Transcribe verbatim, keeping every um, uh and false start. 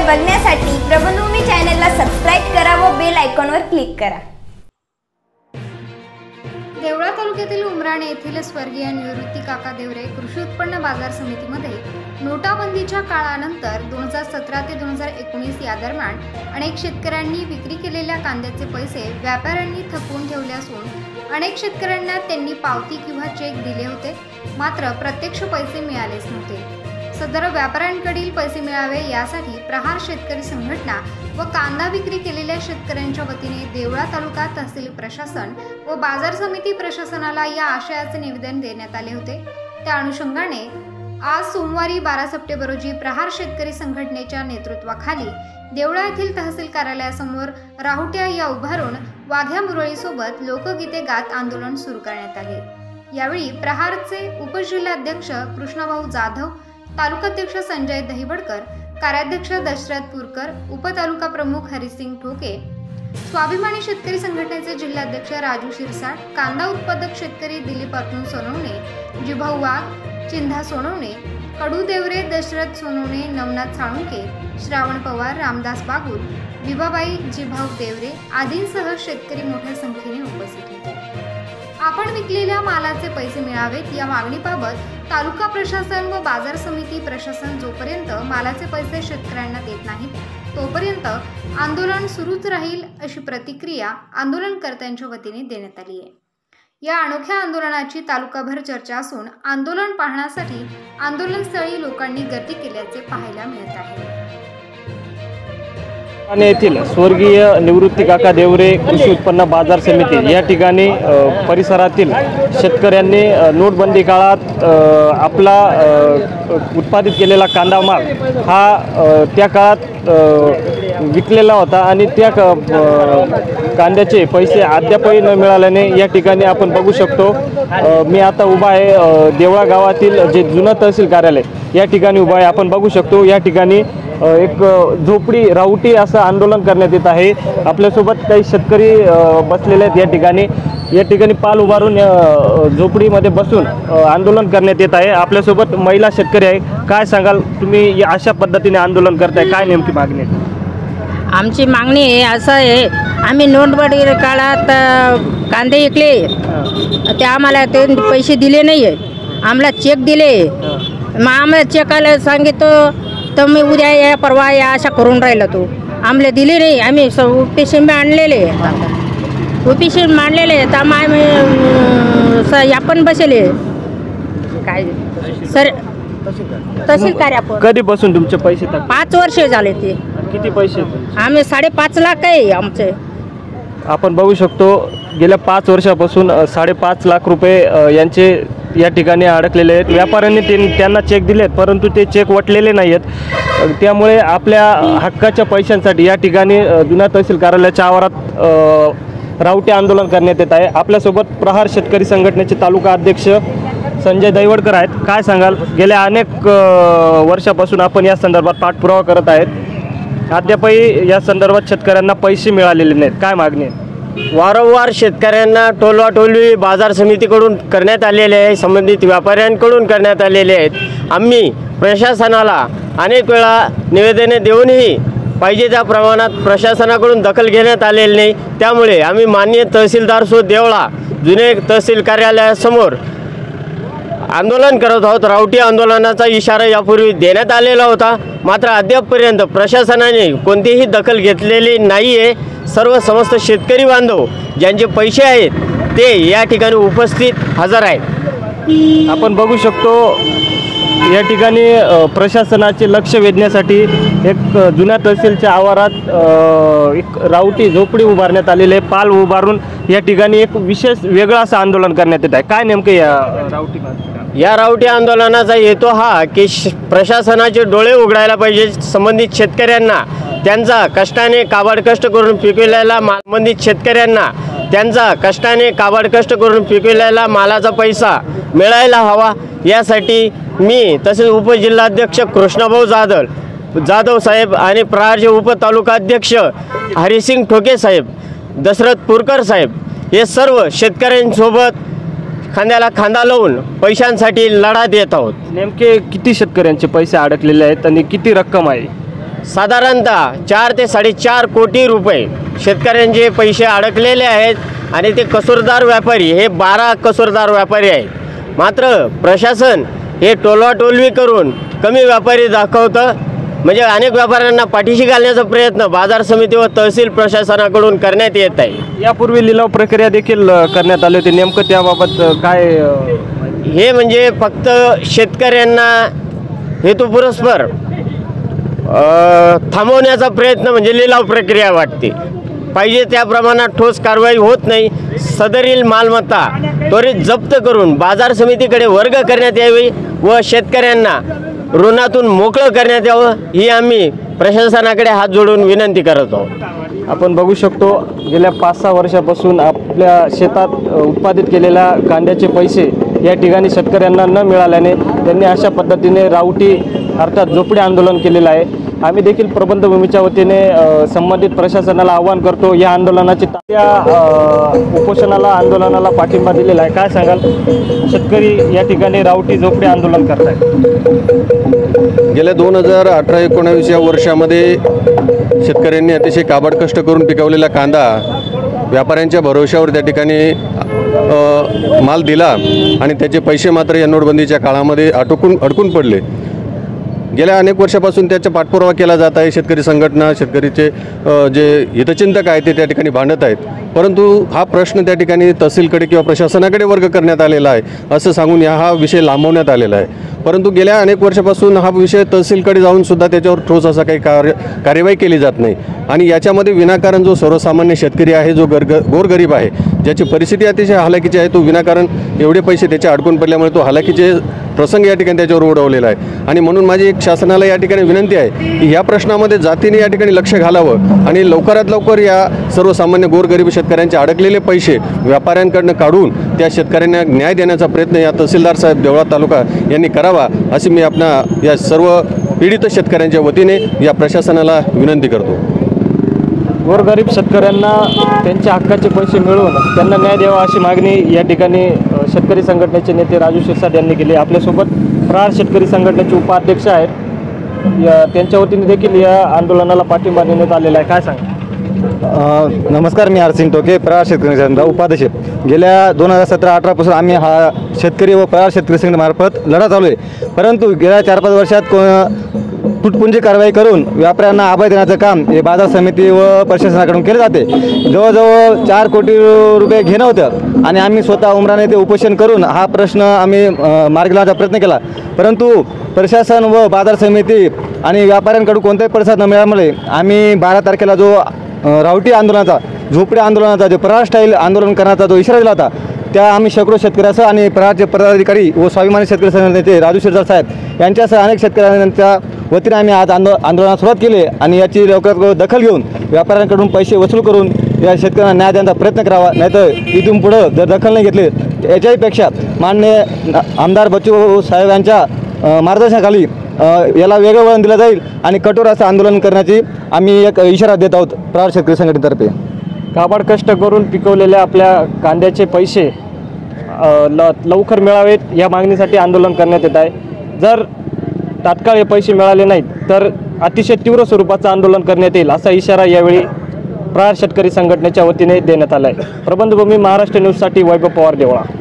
बघण्यासाठी प्रबंधभूमी चॅनलला सबस्क्राइब करा व बेल आयकॉनवर क्लिक करा। देवळा तालुक्यातील उमराणे येथील स्वर्गीय निवृत्ती काका देवरे कृषी उत्पन्न बाजार समितीमध्ये नोटाबंदीच्या काळानंतर दोन हजार सतरा ते दोन हजार एकोणीस या दरम्यान अनेक शेतकऱ्यांनी विक्री केलेल्या कांद्याचे पैसे व्यापाऱ्यांनी थकवून ठेवले असून अनेक शेतकऱ्यांना त्यांनी पावती किंवा चेक दिले होते, मात्र प्रत्यक्ष पैसे मिळालेच नव्हते। सदर व्यापाऱ्यांकडील पैसे मिळावे यासाठी प्रहार शेतकरी संघटना व कांदा विक्री केलेल्या शेतकऱ्यांच्या वतीने देवळा तालुका तहसील प्रशासन व बाजार समिती प्रशासनाला या आशयाचे निवेदन देण्यात आले होते। त्या अनुषंगाने आज सोमवारी बारा सप्टेंबर रोजी प्रहार शेतकरी संघटनेच्या नेतृत्वाखाली देवळा येथील तहसील कार्यालयासमोर राहुट्या या उभारून वाघ्या मुरळीसोबत लोकगीते गात आंदोलन सुरू करण्यात आले। यावेळी प्रहारचे उपजिल्हाध्यक्ष कृष्णभाऊ जाधव, तालुकाध्यक्ष संजय दहिवडकर, कार्याध्यक्ष दशरथ पुरकर, उपतालुका प्रमुख हरिसिंग ठोके, स्वाभिमानी शेतकरी संघटनेचे जिल्हाध्यक्ष राजू शिरसाट, कांदा उत्पादक शेतकरी दिलीप अतुल सोनवणे, जिभाऊ वाघ, चिंधा सोनवणे, कडू देवरे, दशरथ सोनवणे, नवनाथ साळुंके, श्रावण पवार, रामदास बागुल, विभाबाई, जिभाऊ देवरे आदींसह शेतकरी मोठ्या संख्येने उपस्थित होते। आपण विकलेल्या मालाचे पैसे मिळावेत या मागणीबाबत तालुका प्रशासन व बाजार समिती प्रशासन जोपर्यंत मालाचे पैसे शेतकऱ्यांना देत नाहीत तोपर्यंत आंदोलन सुरूच राहील अशी प्रतिक्रिया आंदोलनकर्त्यांच्या वतीने देण्यात आली आहे। या अनोख्या आंदोलनाची तालुकाभर चर्चा असून आंदोलन पाहण्यासाठी आंदोलनस्थळी लोकांनी गर्दी केल्याचे पाहायला मिळत आहे। येथील स्वर्गीय निवृत्ती काका देवरे कृषी उत्पन्न बाजार समिती या ठिकाणी परिसरातील शेतकऱ्यांनी नोटबंदी काळात आपला उत्पादित केलेला कांदा माल हा त्या काळात विकलेला होता आणि त्या कांद्याचे पैसे अद्यापही न मिळाल्याने या ठिकाणी आपण बघू शकतो, मी आता उभा आहे देवळा गावातील जे जुनं तहसील कार्यालय या ठिकाणी उभा आहे। आपण बघू शकतो या ठिकाणी एक झोपडी राहुटी असं आंदोलन करण्यात येत आहे। आपल्यासोबत काही शेतकरी बसलेले आहेत या ठिकाणी या ठिकाणी पाल उभारून झोपडीमध्ये बसून आंदोलन करण्यात येत आहे। आपल्यासोबत महिला शेतकरी आहे, काय सांगाल तुम्ही अशा पद्धतीने आंदोलन करताय, काय नेमकी मागणी आहे? आमची मागणी आहे असं आहे, आम्ही नोटबंदी काळात कांदे विकले ते आम्हाला ते पैसे दिले नाही आहे, आम्हाला चेक दिले, मग आम्हाला चेकाला सांगितलं तर मी उद्या या परवा या अशा करून राहिला तो आम्हाला दिले नाही। आम्ही उपेशी मांडलेले उपेशी मांडलेले तर आम्ही आपण बसले काय सर तहसील कार्य कधीपासून तुमचे पैसे? पाच वर्ष झाले ते। किती पैसे? आम्ही साडेपाच लाख आहे आमचे। आपण बघू शकतो गेल्या पाच वर्षापासून साडेपाच लाख रुपये यांचे या ठिकाणी अडकलेले आहेत। व्यापाऱ्यांनी त्यांना चेक दिलेत परंतु ते चेक वटलेले नाही आहेत, त्यामुळे आपल्या हक्काच्या पैशांसाठी या ठिकाणी जुन्या तहसील कार्यालयाच्या आवारात राहुटी आंदोलन करण्यात येत आहे। आपल्यासोबत प्रहार शेतकरी संघटनेचे तालुका अध्यक्ष संजय दहिवडकर आहेत, काय सांगाल? गेल्या अनेक वर्षापासून आपण या संदर्भात पाठपुरावा करत आहेत, अद्यापही या संदर्भात शेतकऱ्यांना पैसे मिळालेले नाहीत, काय मागणी आहे? वारंवार शेतकऱ्यांना टोलवाटोलवी बाजार समितीकडून करण्यात आलेले आहे, संबंधित व्यापाऱ्यांकडून करण्यात आलेले आहेत। आम्ही प्रशासनाला अनेक वेळा निवेदने देऊनही पाहिजे त्या प्रमाणात प्रशासनाकडून दखल घेण्यात आलेली नाही, त्यामुळे आम्ही माननीय तहसीलदार सो देवळा जुने तहसील कार्यालयासमोर आंदोलन करत आहोत। राहुटी आंदोलनाचा इशारा यापूर्वी देण्यात आलेला होता, मात्र अद्यापपर्यंत प्रशासनाने कोणतीही दखल घेतलेली नाही आहे। सर्व समस्त शेतकरी बांधव ज्यांचे पैसे आहेत ते या ठिकाणी उपस्थित हजर आहेत। आपण बघू शकतो या ठिकाणी प्रशासनाचे लक्ष वेधण्यासाठी एक जुन्या तहसीलच्या आवारात एक राहुटी झोपडी उभारण्यात आलेली आहे, पाल उभारून या ठिकाणी एक विशेष वेगळं असं आंदोलन करण्यात येत आहे, काय नेमकं या राहुटी या राहुटी आंदोलनाचा हेतू हा की प्रशासनाचे डोळे उघडायला पाहिजे, संबंधित शेतकऱ्यांना त्यांचा कष्टाने काबाड कष्ट करून पिकविलेला माल संबंधित शेतकऱ्यांना त्यांचा कष्टाने काबाड कष्ट करून पिकविलेला मालाचा पैसा मिळायला हवा, यासाठी मी तसेच उपजिल्हाध्यक्ष कृष्णभाऊ जाधव जाधव साहेब आणि प्रहारचे उपतालुकाध्यक्ष हरिसिंग ठोके साहेब, दशरथ पुरकर साहेब हे सर्व शेतकऱ्यांसोबत खांद्याला खांदा लावून पैशांसाठी लढा देत आहोत। नेमके किती शेतकऱ्यांचे पैसे अडकलेले आहेत आणि किती रक्कम आहे? साधारणतः चार ते साडेचार कोटी रुपये शेतकऱ्यांचे पैसे अडकलेले आहेत आणि ते कसूरदार व्यापारी हे बारा कसूरदार व्यापारी आहेत। मात्र प्रशासन हे टोलवाटोलवी करून कमी व्यापारी दाखवतं, म्हणजे अनेक व्यापाऱ्यांना पाठीशी घालण्याचा प्रयत्न बाजार समिती व तहसील प्रशासनाकडून करण्यात येत आहे। यापूर्वी लिलाव प्रक्रिया देखील अ, करण्यात आली होती, नेमकं त्याबाबत अ, काय अ, हे म्हणजे फक्त शेतकऱ्यांना हेतुपुरस्पर अ, थांबवण्याचा प्रयत्न म्हणजे लिलाव प्रक्रिया वाटते। पाहिजे त्या प्रमाणात ठोस कारवाई होत नाही। सदरील मालमत्ता त्वरित जप्त करून बाजार समितीकडे वर्ग करण्यात यावी व शेतकऱ्यांना ऋणातून मोकळं करण्यात यावं ही आम्ही प्रशासनाकडे हात जोडून विनंती करत आहोत। आपण बघू शकतो गेल्या पाच सहा वर्षापासून आपल्या शेतात अ, उत्पादित केलेल्या कांद्याचे पैसे या ठिकाणी शेतकऱ्यांना न मिळाल्याने त्यांनी अशा पद्धतीने रावटी अर्थात झोपडी आंदोलन केलेलं आहे। आम्ही देखील प्रबंधभूमीच्या वतीने अ, संबंधित प्रशासनाला आवाहन करतो या आंदोलनाची त्या अ, उपोषणाला आंदोलनाला पाठिंबा दिलेला आहे। काय सांगाल, शेतकरी या ठिकाणी रावटी झोपडी आंदोलन करतायत। गेल्या दोन हजार अठरा एकोणावीस या वर्षामध्ये शेतकऱ्यांनी अतिशय काबाड कष्ट करून पिकवलेला कांदा व्यापाऱ्यांच्या भरोश्यावर त्या ठिकाणी अ, माल दिला आणि त्याचे पैसे मात्र या नोटबंदीच्या काळामध्ये अटकून अडकून पडले। गेल्या अनेक वर्षापासून त्याचा पाठपुरावा केला जात आहे। शेतकरी संघटना, शेतकरीचे अ, जे हितचिंतक आहेत ते त्या ठिकाणी भांडत आहेत, परंतु हा प्रश्न त्या ठिकाणी तहसीलकडे किंवा प्रशासनाकडे वर्ग करण्यात आलेला आहे असं सांगून या हा विषय लांबवण्यात आलेला आहे। परंतु गेल्या अनेक वर्षापासून हा विषय तहसीलकडे जाऊन सुद्धा त्याच्यावर ठोस असा काही कार्य कार्यवाही केली जात नाही आणि याच्यामध्ये विनाकारण जो सर्वसामान्य शेतकरी आहे, जो गरग गोरगरीब आहे, ज्याची परिस्थिती अतिशय हालाकीची आहे, तो विनाकारण एवढे पैसे त्याचे अडकून पडल्यामुळे तो हालाकीचे प्रसंग या ठिकाणी त्याच्यावर ओढवलेला आहे। आणि म्हणून माझी एक शासनाला या ठिकाणी विनंती आहे की या प्रश्नामध्ये जातीने या ठिकाणी लक्ष घालावं आणि लवकरात लवकर या सर्वसामान्य गोरगरीब शेतकऱ्यांचे अडकलेले पैसे व्यापाऱ्यांकडनं काढून त्या शेतकऱ्यांना न्याय देण्याचा प्रयत्न या तहसीलदार साहेब देवळा तालुका यांनी करावा अशी मी आपणा या सर्व पीडित शेतकऱ्यांच्या वतीने या प्रशासनाला विनंती करतो। गोरगरीब शेतकऱ्यांना त्यांच्या हक्काचे पैसे मिळवून त्यांना न्याय द्यावा अशी मागणी या ठिकाणी अ, शेतकरी संघटनेचे नेते राजू शिरसाट यांनी केली। आपल्यासोबत प्रहार शेतकरी संघटनेचे उपाध्यक्ष आहेत, या त्यांच्या वतीने देखील या आंदोलनाला पाठिंबा देण्यात आलेला आहे। काय सांगा? अ, नमस्कार, मी हरसिंग टोके, प्रहार शेतकरी संघटना उपाध्यक्ष। गेल्या दोन हजार सतरा अठरापासून आम्ही हा शेतकरी व प्रहार शेतकरी संघटनेमार्फत लढा चालू आहे, परंतु गेल्या चार पाच वर्षात को तुटपुंजी कारवाई करून व्यापाऱ्यांना अभय देण्याचं काम हे बाजार समिती व प्रशासनाकडून केले जाते। जवळजवळ चार कोटी रुपये घेणं होतं आणि आम्ही स्वतः उमराने ते उपोषण करून हा प्रश्न आम्ही अ, मार्गी लावण्याचा प्रयत्न केला, परंतु प्रशासन व बाजार समिती आणि व्यापाऱ्यांकडून कोणताही प्रतिसाद न मिळाल्यामुळे आम्ही बारा तारखेला जो अ, रावटी आंदोलनाचा, झोपडी आंदोलनाचा, जो प्रहार स्टाईल आंदोलन करण्याचा जो इशारा दिला होता, त्या आम्ही शेकडो शेतकऱ्यासह आणि प्रहारचे पदाधिकारी व स्वाभिमानी शेतकरी संघटनेचे राजू शिरसाट साहेब यांच्यासह अनेक शेतकऱ्यांच्या वतीने आम्ही आज आंदो आंदोलनास सुरुवात केली आणि याची लवकरात दखल घेऊन व्यापाऱ्यांकडून पैसे वसूल करून या शेतकऱ्यांना न्याय देण्याचा प्रयत्न करावा, नाहीतर इथून पुढं जर दखल नाही घेतली याच्याहीपेक्षा माननीय आमदार बच्चू साहेब यांच्या अ, मार्गदर्शनाखाली अ, याला वेगळं वळण दिलं जाईल आणि कठोर असं आंदोलन करण्याची आम्ही एक इशारा देत आहोत प्रहार शेतकरी संघटनेतर्फे। काबाड कष्ट करून पिकवलेल्या आपल्या कांद्याचे पैसे अ, ल लवकर मिळावेत या मागणीसाठी आंदोलन करण्यात येत आहे। जर तात्काळ हे पैसे मिळाले नाहीत तर अतिशय तीव्र स्वरूपाचं आंदोलन करण्यात येईल असा इशारा यावेळी प्रहार शेतकरी संघटनेच्या वतीने देण्यात आला आहे। प्रबंधभूमी महाराष्ट्र न्यूजसाठी वैभव पवार देवळा।